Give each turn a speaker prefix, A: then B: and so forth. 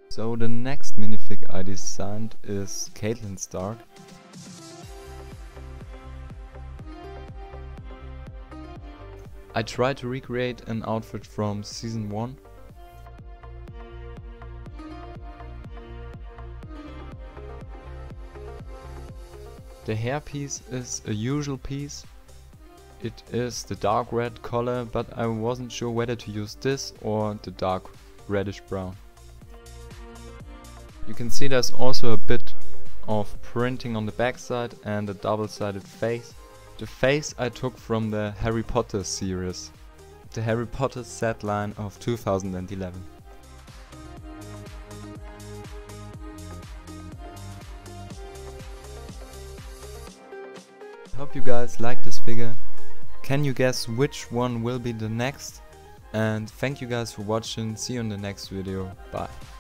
A: So the next minifig I designed is Caitlyn Stark. I tried to recreate an outfit from season 1. The hairpiece is a usual piece. It is the dark red color, but I wasn't sure whether to use this or the dark reddish brown. You can see there's also a bit of printing on the backside and a double-sided face. The face I took from the Harry Potter series, the Harry Potter set line of 2011. Hope you guys like this figure. Can you guess which one will be the next? And thank you guys for watching. See you in the next video. Bye.